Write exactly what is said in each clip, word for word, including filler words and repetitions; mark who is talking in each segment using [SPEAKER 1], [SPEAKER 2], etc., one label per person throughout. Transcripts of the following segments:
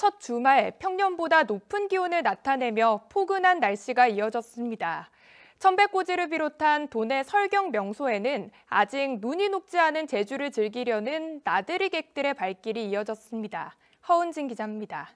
[SPEAKER 1] 첫 주말 평년보다 높은 기온을 나타내며 포근한 날씨가 이어졌습니다. 천백고지를 비롯한 도내 설경 명소에는 아직 눈이 녹지 않은 제주를 즐기려는 나들이객들의 발길이 이어졌습니다. 허은진 기자입니다.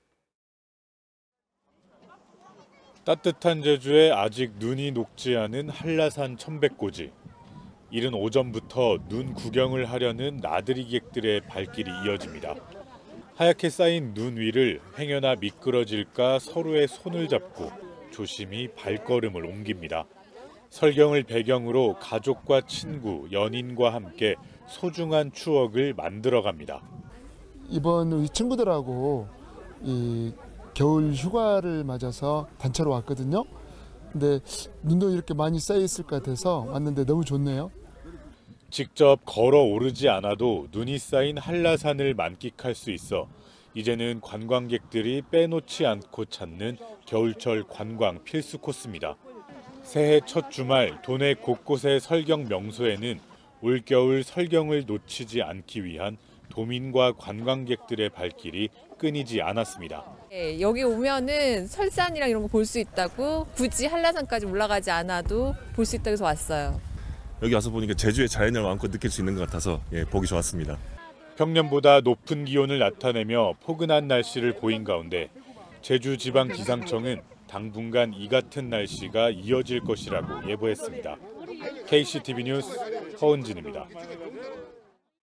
[SPEAKER 2] 따뜻한 제주에 아직 눈이 녹지 않은 한라산 천백고지. 이른 오전부터 눈 구경을 하려는 나들이객들의 발길이 이어집니다. 하얗게 쌓인 눈 위를 행여나 미끄러질까 서로의 손을 잡고 조심히 발걸음을 옮깁니다. 설경을 배경으로 가족과 친구, 연인과 함께 소중한 추억을 만들어갑니다.
[SPEAKER 3] 이번 우리 친구들하고 이 겨울 휴가를 맞아서 단체로 왔거든요. 근데 눈도 이렇게 많이 쌓여 있을 것 같아서 왔는데 너무 좋네요.
[SPEAKER 2] 직접 걸어 오르지 않아도 눈이 쌓인 한라산을 만끽할 수 있어 이제는 관광객들이 빼놓지 않고 찾는 겨울철 관광 필수 코스입니다. 새해 첫 주말 도내 곳곳의 설경 명소에는 올겨울 설경을 놓치지 않기 위한 도민과 관광객들의 발길이 끊이지 않았습니다.
[SPEAKER 4] 네, 여기 오면은 설산이랑 이런 거 볼 수 있다고 굳이 한라산까지 올라가지 않아도 볼 수 있다고 해서 왔어요.
[SPEAKER 5] 여기 와서 보니까 제주의 자연을 마음껏 느낄 수 있는 것 같아서 예, 보기 좋았습니다.
[SPEAKER 2] 평년보다 높은 기온을 나타내며 포근한 날씨를 보인 가운데 제주지방기상청은 당분간 이 같은 날씨가 이어질 것이라고 예보했습니다. 케이씨티비 뉴스 허은진입니다.